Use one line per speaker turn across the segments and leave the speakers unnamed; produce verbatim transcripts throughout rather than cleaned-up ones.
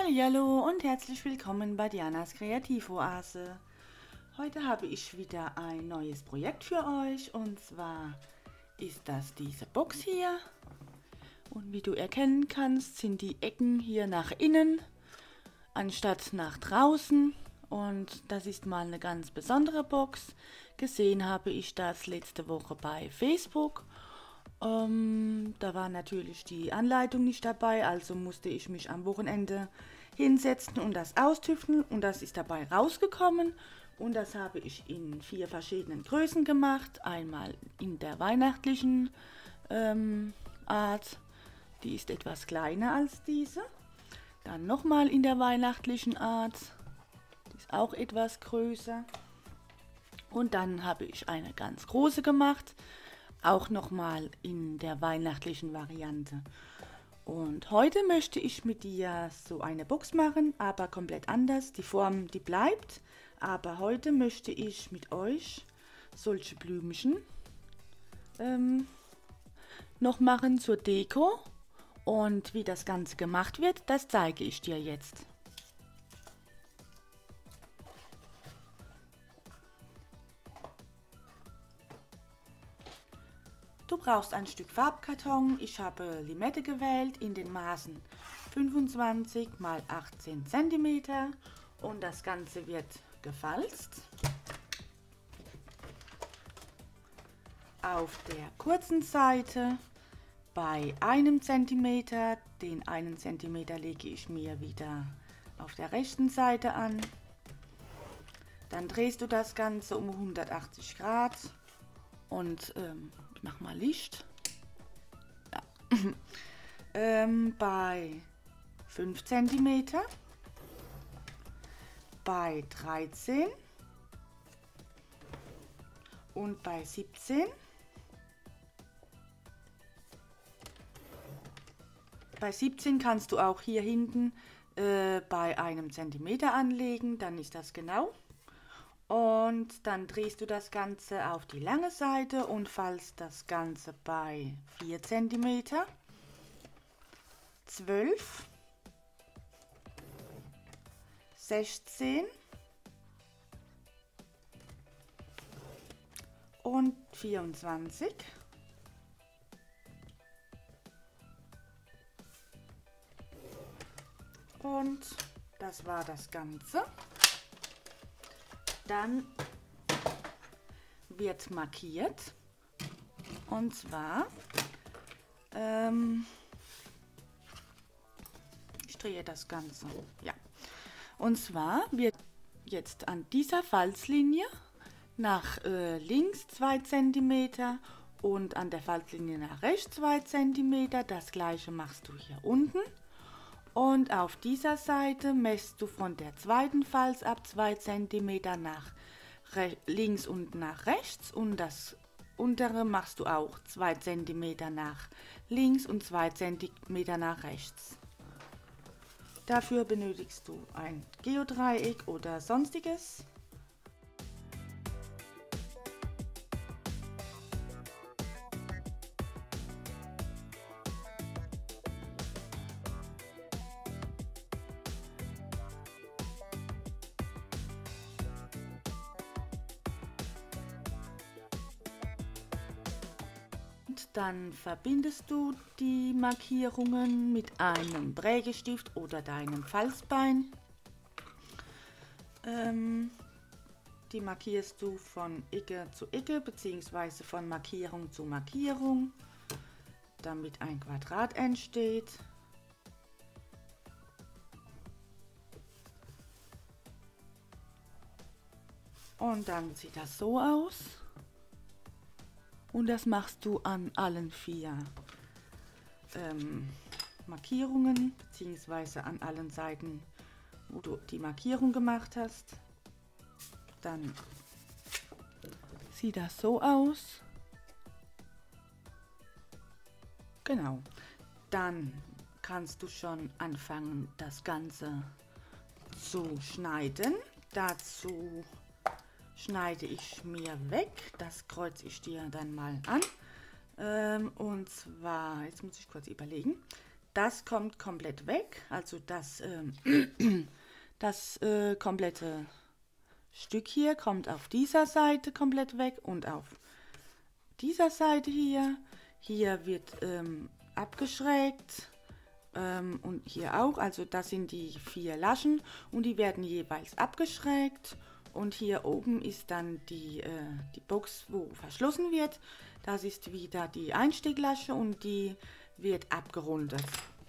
Hallihallo und herzlich willkommen bei Dianas Kreativoase. Heute habe ich wieder ein neues Projekt für euch und zwar ist das diese Box hier. Und wie du erkennen kannst, sind die Ecken hier nach innen anstatt nach draußen. Und das ist mal eine ganz besondere Box. Gesehen habe ich das letzte Woche bei Facebook. Ähm, da war natürlich die Anleitung nicht dabei, also musste ich mich am Wochenende hinsetzen und das austüfteln. Und das ist dabei rausgekommen. Und das habe ich in vier verschiedenen Größen gemacht. Einmal in der weihnachtlichen ähm, Art. Die ist etwas kleiner als diese. Dann nochmal in der weihnachtlichen Art. Die ist auch etwas größer. Und dann habe ich eine ganz große gemacht. Auch nochmal in der weihnachtlichen Variante. Und heute möchte ich mit dir so eine Box machen, aber komplett anders. Die Form, die bleibt. Aber heute möchte ich mit euch solche Blümchen ähm, noch machen zur Deko. Und wie das Ganze gemacht wird, das zeige ich dir jetzt. Du brauchst ein Stück Farbkarton. Ich habe Limette gewählt in den Maßen fünfundzwanzig mal achtzehn Zentimeter und das Ganze wird gefalzt. Auf der kurzen Seite bei einem Zentimeter, den einen Zentimeter lege ich mir wieder auf der rechten Seite an. Dann drehst du das Ganze um hundertachtzig Grad und ähm, ich mache mal Licht. Ja. ähm, bei fünf Zentimeter, bei dreizehn und bei siebzehn. Bei siebzehn kannst du auch hier hinten äh, bei einem Zentimeter anlegen, dann ist das genau. Und dann drehst du das Ganze auf die lange Seite und falzt das Ganze bei vier Zentimeter, zwölf, sechzehn und vierundzwanzig. Und das war das Ganze. Dann wird markiert. Und zwar, ähm, ich drehe das Ganze, ja. Und zwar wird jetzt an dieser Falzlinie nach äh, links zwei Zentimeter und an der Falzlinie nach rechts zwei Zentimeter. Das gleiche machst du hier unten. Und auf dieser Seite messt du von der zweiten Falz ab zwei Zentimeter nach links und nach rechts. Und das untere machst du auch zwei Zentimeter nach links und zwei Zentimeter nach rechts. Dafür benötigst du ein Geodreieck oder sonstiges. Dann verbindest du die Markierungen mit einem Prägestift oder deinem Falzbein. Ähm, die markierst du von Ecke zu Ecke bzw. von Markierung zu Markierung, damit ein Quadrat entsteht. Und dann sieht das so aus. Und das machst du an allen vier ähm, Markierungen, beziehungsweise an allen Seiten, wo du die Markierung gemacht hast. Dann sieht das so aus. Genau. Dann kannst du schon anfangen, das Ganze zu schneiden. Dazu schneide ich mir weg, das kreuze ich dir dann mal an. Ähm, und zwar, jetzt muss ich kurz überlegen, das kommt komplett weg, also das, ähm, das äh, komplette Stück hier kommt auf dieser Seite komplett weg und auf dieser Seite hier. Hier wird ähm, abgeschrägt ähm, und hier auch, also das sind die vier Laschen und die werden jeweils abgeschrägt. Und hier oben ist dann die, äh, die Box, wo verschlossen wird. Das ist wieder die Einstieglasche und die wird abgerundet.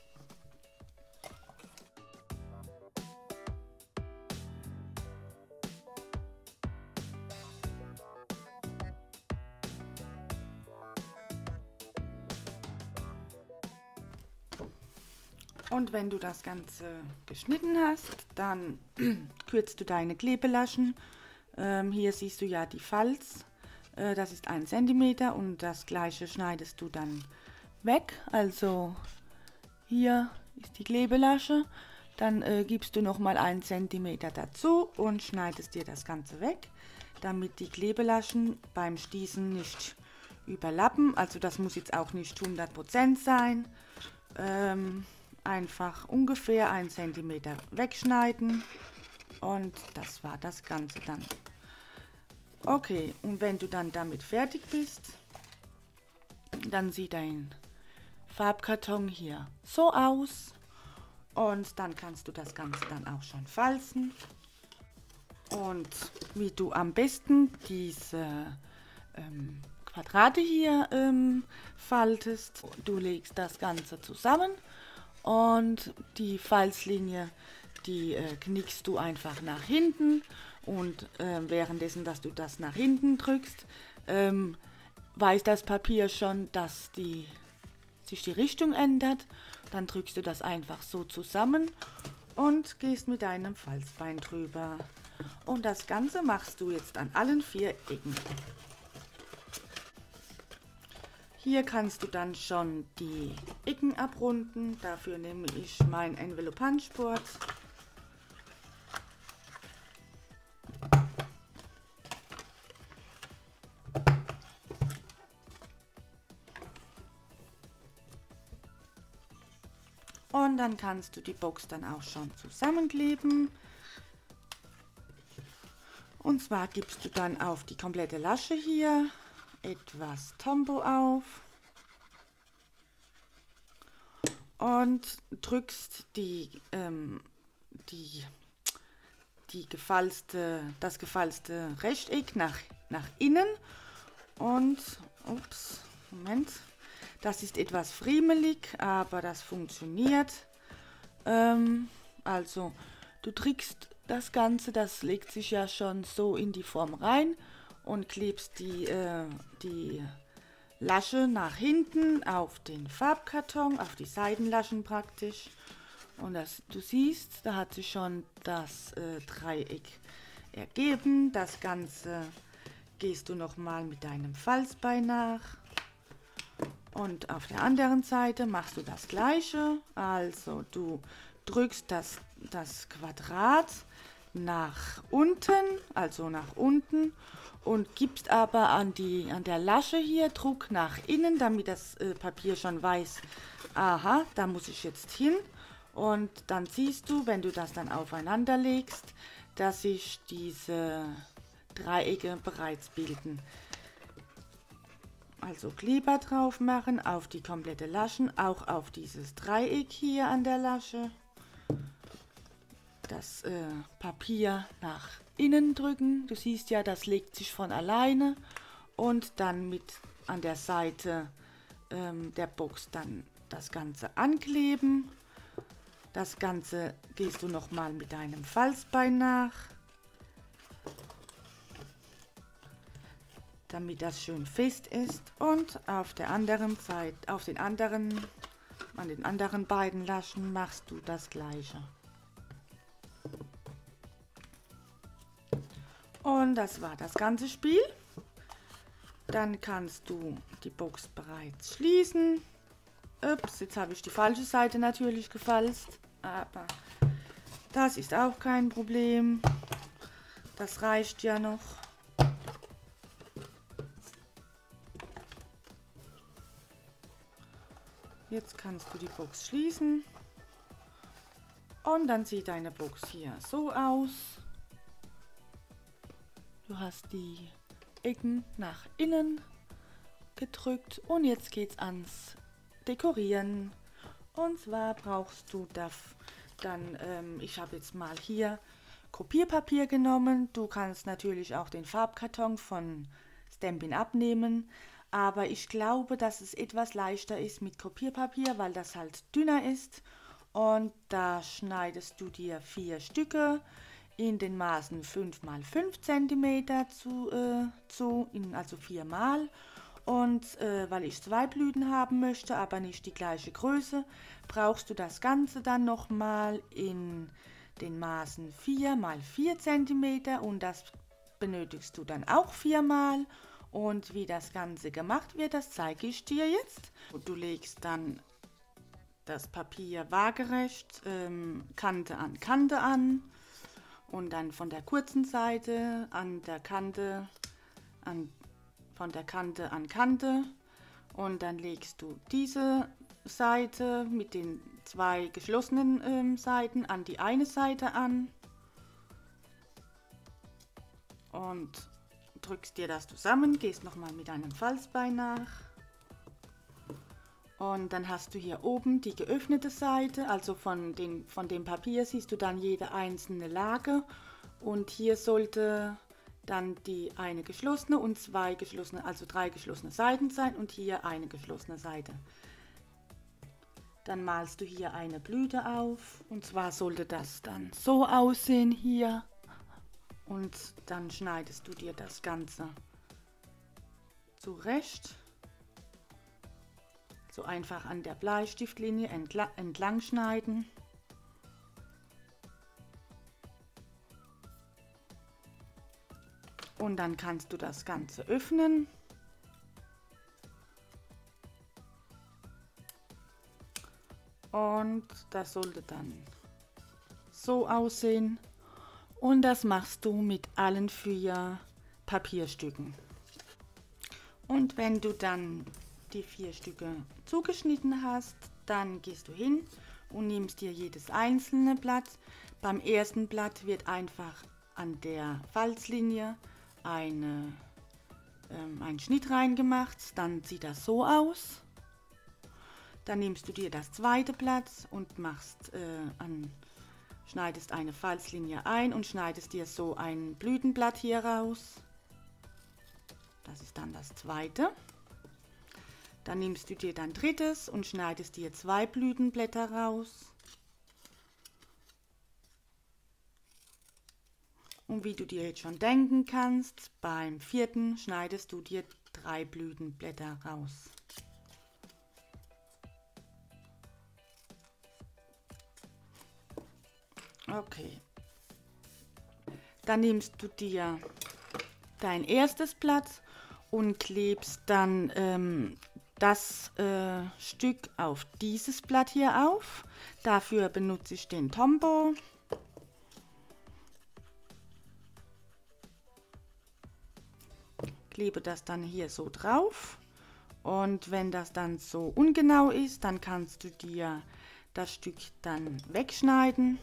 Und wenn du das Ganze geschnitten hast, dann kürzt du deine Klebelaschen. Ähm, hier siehst du ja die Falz, äh, das ist ein Zentimeter und das gleiche schneidest du dann weg. Also hier ist die Klebelasche, dann äh, gibst du nochmal einen Zentimeter dazu und schneidest dir das Ganze weg, damit die Klebelaschen beim Stießen nicht überlappen. Also das muss jetzt auch nicht hundert Prozent sein. Ähm, Einfach ungefähr einen Zentimeter wegschneiden und das war das Ganze dann. Okay, und wenn du dann damit fertig bist, dann sieht dein Farbkarton hier so aus und dann kannst du das Ganze dann auch schon falzen. Und wie du am besten diese ähm, Quadrate hier ähm, faltest, du legst das Ganze zusammen. Und die Falzlinie, die äh, knickst du einfach nach hinten und äh, währenddessen, dass du das nach hinten drückst, ähm, weiß das Papier schon, dass die, sich die Richtung ändert. Dann drückst du das einfach so zusammen und gehst mit deinem Falzbein drüber. Und das Ganze machst du jetzt an allen vier Ecken. Hier kannst du dann schon die Ecken abrunden. Dafür nehme ich mein Envelope Punchboard. Und dann kannst du die Box dann auch schon zusammenkleben. Und zwar gibst du dann auf die komplette Lasche hier etwas Tombow auf und drückst die, ähm, die, die gefalzte, das gefalzte Rechteck nach, nach innen und, ups, Moment, das ist etwas friemelig, aber das funktioniert. Ähm, also du drückst das Ganze, das legt sich ja schon so in die Form rein und klebst die, äh, die Lasche nach hinten auf den Farbkarton, auf die Seitenlaschen praktisch. Und das, du siehst, da hat sich schon das äh, Dreieck ergeben. Das Ganze gehst du nochmal mit deinem Falzbein nach. Und auf der anderen Seite machst du das gleiche. Also du drückst das, das Quadrat nach unten, also nach unten, und gibst aber an, die, an der Lasche hier Druck nach innen, damit das äh, Papier schon weiß, aha, da muss ich jetzt hin. Und dann siehst du, wenn du das dann aufeinander legst, dass sich diese Dreiecke bereits bilden. Also Kleber drauf machen auf die komplette Laschen, auch auf dieses Dreieck hier an der Lasche. Das äh, Papier nach innen drücken. Du siehst ja, das legt sich von alleine. Und dann mit an der Seite ähm, der Box dann das Ganze ankleben. Das Ganze gehst du nochmal mit deinem Falzbein nach, damit das schön fest ist. Und auf der anderen Seite, auf den anderen, an den anderen beiden Laschen machst du das Gleiche. Und das war das ganze Spiel. Dann kannst du die Box bereits schließen. Ups, jetzt habe ich die falsche Seite natürlich gefalzt, aber das ist auch kein Problem. Das reicht ja noch. Jetzt kannst du die Box schließen. Und dann sieht deine Box hier so aus. Du hast die Ecken nach innen gedrückt und jetzt geht's ans Dekorieren. Und zwar brauchst du das dann, ähm, ich habe jetzt mal hier Kopierpapier genommen. Du kannst natürlich auch den Farbkarton von Stampin' Up nehmen. Aber ich glaube, dass es etwas leichter ist mit Kopierpapier, weil das halt dünner ist. Und da schneidest du dir vier Stücke in den Maßen fünf mal fünf Zentimeter zu, äh, zu in, also viermal. Und äh, weil ich zwei Blüten haben möchte, aber nicht die gleiche Größe, brauchst du das Ganze dann nochmal in den Maßen vier mal vier Zentimeter und das benötigst du dann auch viermal. Und wie das Ganze gemacht wird, das zeige ich dir jetzt. Du legst dann das Papier waagerecht, ähm, Kante an Kante an und dann von der kurzen Seite an der Kante, an, von der Kante an Kante und dann legst du diese Seite mit den zwei geschlossenen ähm, Seiten an die eine Seite an und drückst dir das zusammen, gehst nochmal mit einem Falzbein nach. Und dann hast du hier oben die geöffnete Seite, also von, den, von dem Papier siehst du dann jede einzelne Lage. Und hier sollte dann die eine geschlossene und zwei geschlossene, also drei geschlossene Seiten sein und hier eine geschlossene Seite. Dann malst du hier eine Blüte auf und zwar sollte das dann so aussehen hier. Und dann schneidest du dir das Ganze zurecht. So einfach an der Bleistiftlinie entlang, entlang schneiden. Und dann kannst du das Ganze öffnen. Und das sollte dann so aussehen. Und das machst du mit allen vier Papierstücken. Und wenn du dann die vier Stücke zugeschnitten hast, dann gehst du hin und nimmst dir jedes einzelne Blatt. Beim ersten Blatt wird einfach an der Falzlinie eine, ähm, ein Schnitt reingemacht. Dann sieht das so aus. Dann nimmst du dir das zweite Blatt und machst äh, an schneidest eine Falzlinie ein und schneidest dir so ein Blütenblatt hier raus. Das ist dann das zweite. Dann nimmst du dir dein drittes und schneidest dir zwei Blütenblätter raus. Und wie du dir jetzt schon denken kannst, beim vierten schneidest du dir drei Blütenblätter raus. Okay, dann nimmst du dir dein erstes Blatt und klebst dann ähm, das äh, Stück auf dieses Blatt hier auf. Dafür benutze ich den Tombow. Klebe das dann hier so drauf und wenn das dann so ungenau ist, dann kannst du dir das Stück dann wegschneiden.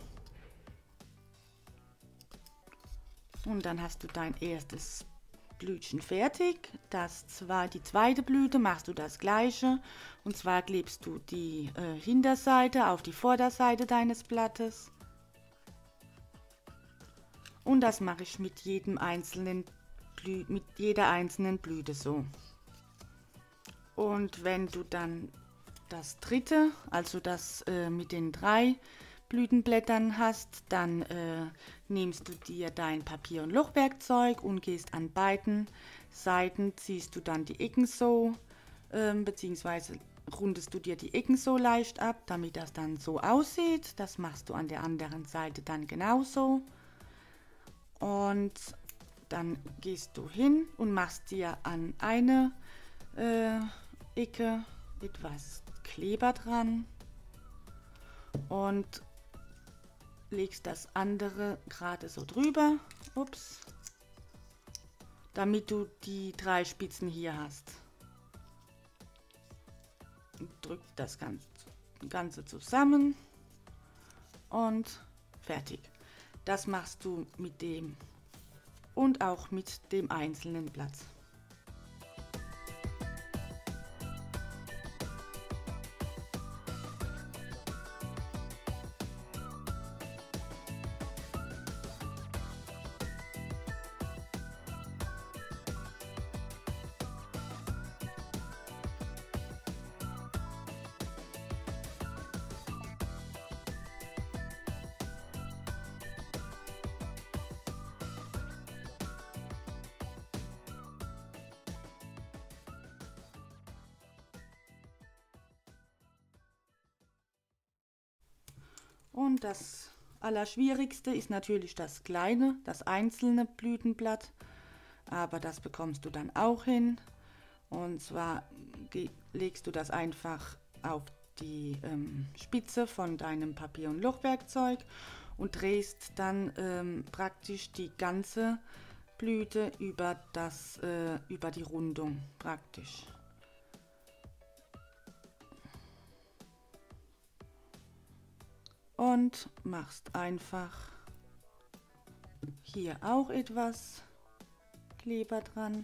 Und dann hast du dein erstes Blütchen fertig. Das zwar die zweite Blüte machst du das gleiche. Und zwar klebst du die äh, Hinterseite auf die Vorderseite deines Blattes. Und das mache ich mit jedem einzelnen Blü mit jeder einzelnen Blüte so. Und wenn du dann das dritte, also das äh, mit den drei Blütenblättern hast, dann äh, nimmst du dir dein Papier- und Lochwerkzeug und gehst an beiden Seiten, ziehst du dann die Ecken so, äh, beziehungsweise rundest du dir die Ecken so leicht ab, damit das dann so aussieht. Das machst du an der anderen Seite dann genauso. Und dann gehst du hin und machst dir an eine äh, Ecke etwas Kleber dran und legst das andere gerade so drüber, ups, damit du die drei Spitzen hier hast. drückt das Ganze, Ganze zusammen und fertig. Das machst du mit dem und auch mit dem einzelnen Blatt. Und das Allerschwierigste ist natürlich das kleine, das einzelne Blütenblatt, aber das bekommst du dann auch hin. Und zwar legst du das einfach auf die ähm, Spitze von deinem Papier- und Lochwerkzeug und drehst dann ähm, praktisch die ganze Blüte über, das, äh, über die Rundung praktisch. Und machst einfach hier auch etwas Kleber dran.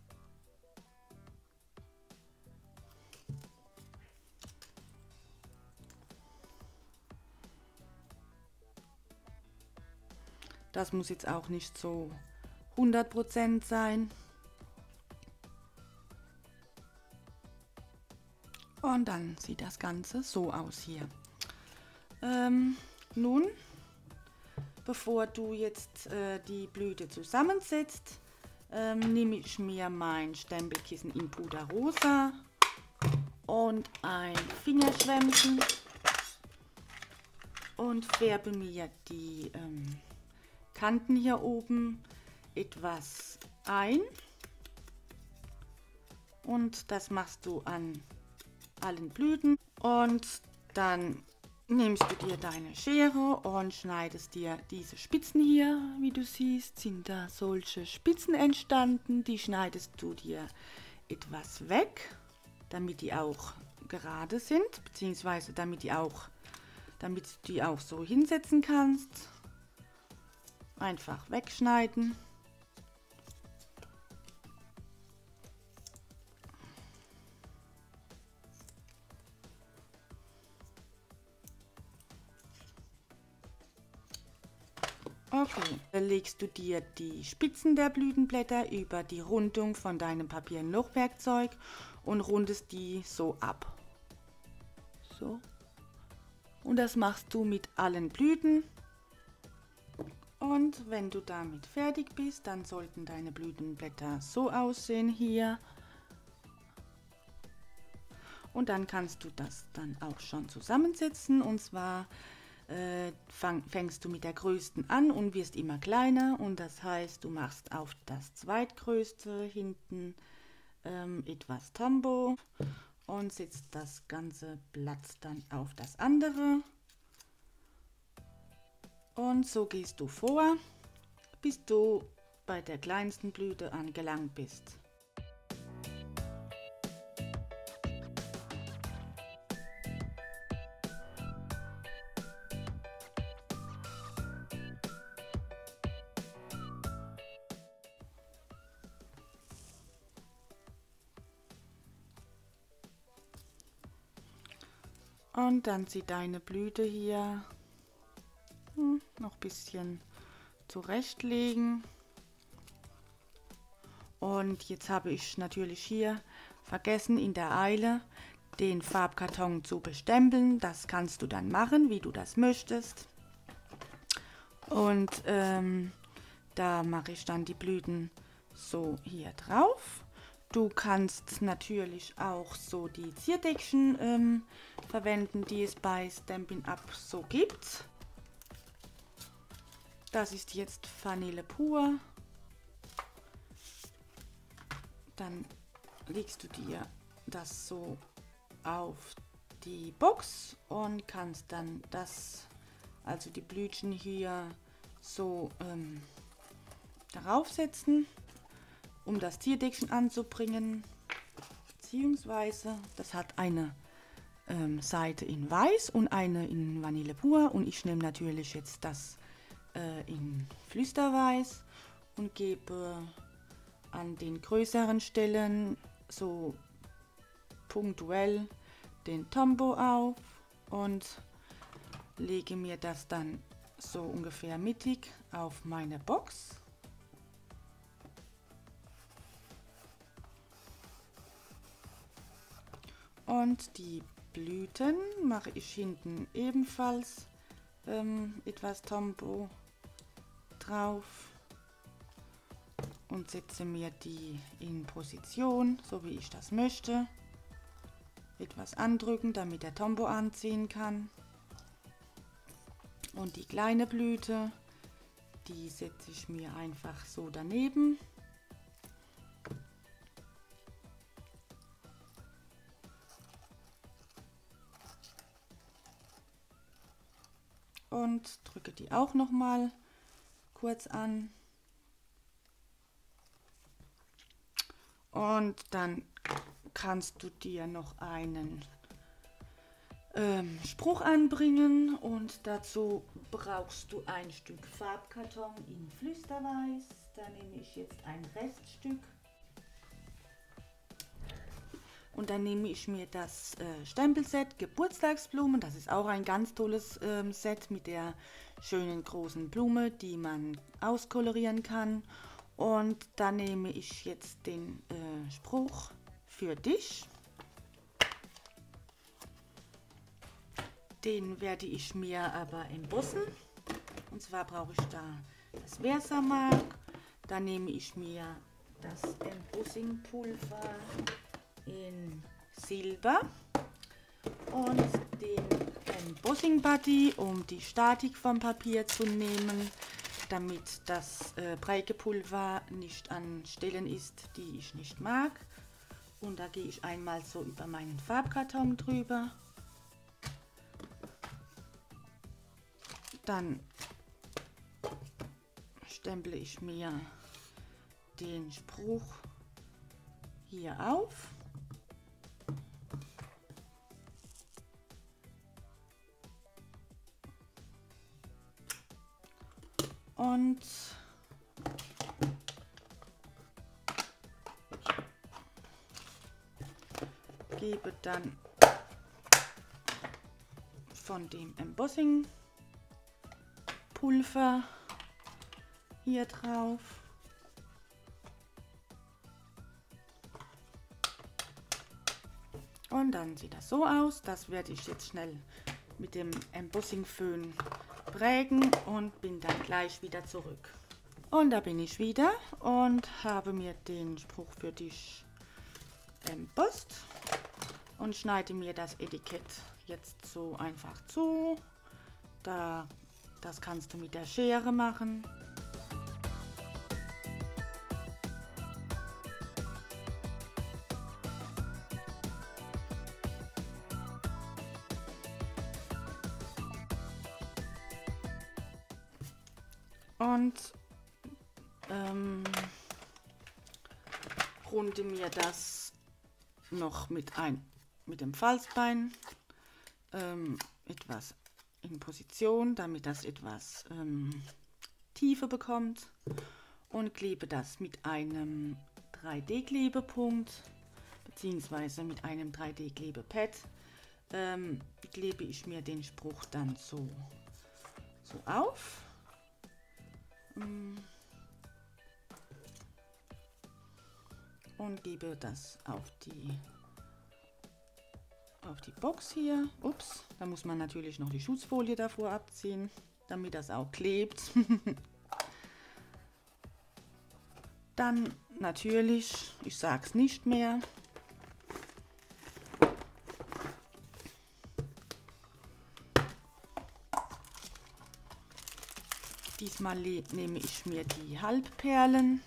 Das muss jetzt auch nicht so hundert Prozent sein. Und dann sieht das Ganze so aus hier. Ähm, nun, bevor du jetzt äh, die Blüte zusammensetzt, ähm, nehme ich mir mein Stempelkissen in Puderrosa und ein Fingerschwämmchen und färbe mir die ähm, Kanten hier oben etwas ein. Und das machst du an allen Blüten. Und dann nimmst du dir deine Schere und schneidest dir diese Spitzen hier, wie du siehst, sind da solche Spitzen entstanden. Die schneidest du dir etwas weg, damit die auch gerade sind, beziehungsweise damit die auch, damit du die auch so hinsetzen kannst. Einfach wegschneiden. Okay, dann legst du dir die Spitzen der Blütenblätter über die Rundung von deinem Papier- und Lochwerkzeug und rundest die so ab. So. Und das machst du mit allen Blüten. Und wenn du damit fertig bist, dann sollten deine Blütenblätter so aussehen hier. Und dann kannst du das dann auch schon zusammensetzen, und zwar äh, fang, fängst du mit der größten an und wirst immer kleiner, und das heißt, du machst auf das zweitgrößte hinten ähm, etwas Tombow und setzt das ganze Blatt dann auf das andere. Und so gehst du vor, bis du bei der kleinsten Blüte angelangt bist. Und dann sieht deine Blüte hier hm, noch ein bisschen zurechtlegen. Und jetzt habe ich natürlich hier vergessen, in der Eile den Farbkarton zu bestempeln. Das kannst du dann machen, wie du das möchtest. Und ähm, da mache ich dann die Blüten so hier drauf. Du kannst natürlich auch so die Zierdeckchen ähm, verwenden, die es bei Stampin' Up so gibt. Das ist jetzt Vanille pur. Dann legst du dir das so auf die Box und kannst dann das, also die Blütchen hier so ähm, darauf setzen, um das Zierdeckchen anzubringen, beziehungsweise das hat eine ähm, Seite in Weiß und eine in Vanille pur. Und ich nehme natürlich jetzt das äh, in Flüsterweiß und gebe an den größeren Stellen so punktuell den Tombow auf und lege mir das dann so ungefähr mittig auf meine Box. Und die Blüten mache ich hinten ebenfalls ähm, etwas Tombow drauf und setze mir die in Position, so wie ich das möchte. Etwas andrücken, damit der Tombow anziehen kann. Und die kleine Blüte, die setze ich mir einfach so daneben. Und drücke die auch noch mal kurz an. Und dann kannst du dir noch einen ähm, Spruch anbringen und dazu brauchst du ein Stück Farbkarton in Flüsterweiß. Da nehme ich jetzt ein Reststück. Und dann nehme ich mir das äh, Stempelset Geburtstagsblumen. Das ist auch ein ganz tolles ähm, Set mit der schönen großen Blume, die man auskolorieren kann. Und dann nehme ich jetzt den äh, Spruch für dich. Den werde ich mir aber embossen. Und zwar brauche ich da das Versamark. Dann nehme ich mir das Embossing-Pulver in Silber und den Embossing Buddy, um die Statik vom Papier zu nehmen, damit das äh, Prägepulver nicht an Stellen ist, die ich nicht mag. Und da gehe ich einmal so über meinen Farbkarton drüber. Dann stemple ich mir den Spruch hier auf. Und gebe dann von dem Embossing Pulver hier drauf. Und dann sieht das so aus. Das werde ich jetzt schnell mit dem Embossing Föhn prägen und bin dann gleich wieder zurück. Und da bin ich wieder und habe mir den Spruch für dich embosst und schneide mir das Etikett jetzt so einfach zu. Da, das kannst du mit der Schere machen. Und ähm, runde mir das noch mit, ein, mit dem Falzbein ähm, etwas in Position, damit das etwas ähm, Tiefe bekommt, und klebe das mit einem drei D Klebepunkt bzw. mit einem drei D Klebepad. Ähm, klebe ich mir den Spruch dann so, so auf. Und gebe das auf die auf die Box hier. Ups, da muss man natürlich noch die Schutzfolie davor abziehen, damit das auch klebt. Dann natürlich, ich sag's nicht mehr, diesmal nehme ich mir die Halbperlen.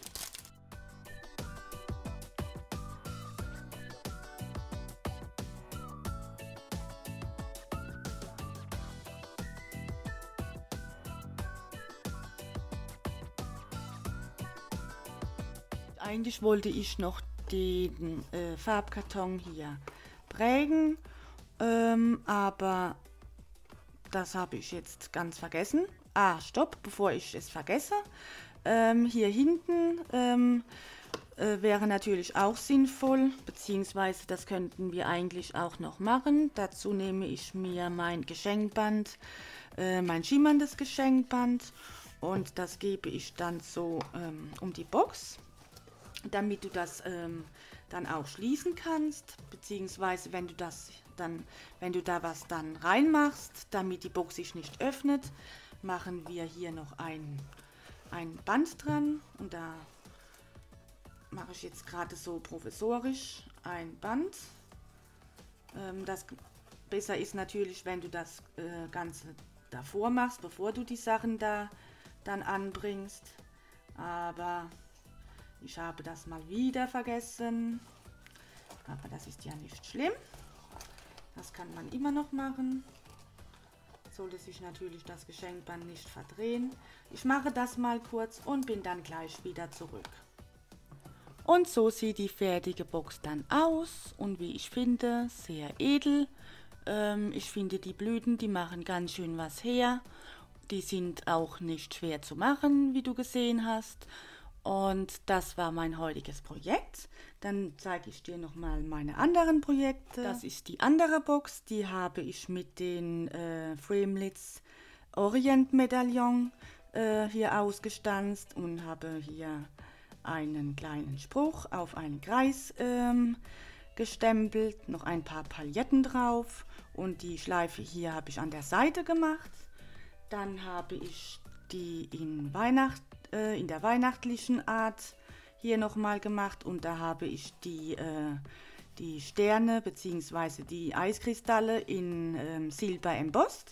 Eigentlich wollte ich noch den äh, Farbkarton hier prägen ähm, aber das habe ich jetzt ganz vergessen. Ah, stopp, bevor ich es vergesse. Ähm, hier hinten ähm, äh, wäre natürlich auch sinnvoll, beziehungsweise das könnten wir eigentlich auch noch machen. Dazu nehme ich mir mein Geschenkband, äh, mein schimmerndes Geschenkband, und das gebe ich dann so ähm, um die Box, damit du das ähm, dann auch schließen kannst, beziehungsweise wenn du das dann, wenn du da was dann reinmachst, damit die Box sich nicht öffnet, machen wir hier noch ein, ein Band dran, und da mache ich jetzt gerade so provisorisch ein Band. Ähm, das besser ist natürlich, wenn du das äh, Ganze davor machst, bevor du die Sachen da dann anbringst, aber ich habe das mal wieder vergessen, aber das ist ja nicht schlimm. Das kann man immer noch machen. Sollte sich natürlich das Geschenkband nicht verdrehen. Ich mache das mal kurz und bin dann gleich wieder zurück. Und so sieht die fertige Box dann aus und wie ich finde, sehr edel. Ähm, ich finde, die Blüten, die machen ganz schön was her. Die sind auch nicht schwer zu machen, wie du gesehen hast. Und das war mein heutiges Projekt. Dann zeige ich dir nochmal meine anderen Projekte. Das ist die andere Box, die habe ich mit den äh, Framelits Orient Medaillon äh, hier ausgestanzt und habe hier einen kleinen Spruch auf einen Kreis ähm, gestempelt, noch ein paar Pailletten drauf, und die Schleife hier habe ich an der Seite gemacht. Dann habe ich die in, Weihnacht, äh, in der weihnachtlichen Art hier nochmal gemacht, und da habe ich die, äh, die Sterne bzw. die Eiskristalle in ähm, Silber embossed.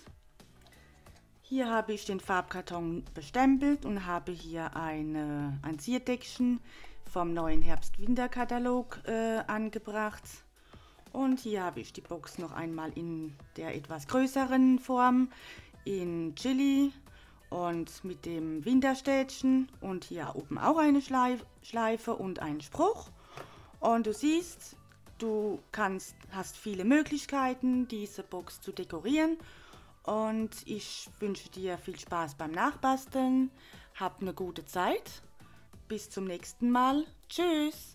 Hier habe ich den Farbkarton bestempelt und habe hier eine, ein Zierdeckchen vom neuen Herbst-Winter-Katalog äh, angebracht. Und hier habe ich die Box noch einmal in der etwas größeren Form, in Chili und mit dem Winterstädtchen, und hier oben auch eine Schleife und einen Spruch. Und du siehst, du kannst, hast viele Möglichkeiten, diese Box zu dekorieren. Und ich wünsche dir viel Spaß beim Nachbasteln. Hab eine gute Zeit. Bis zum nächsten Mal. Tschüss.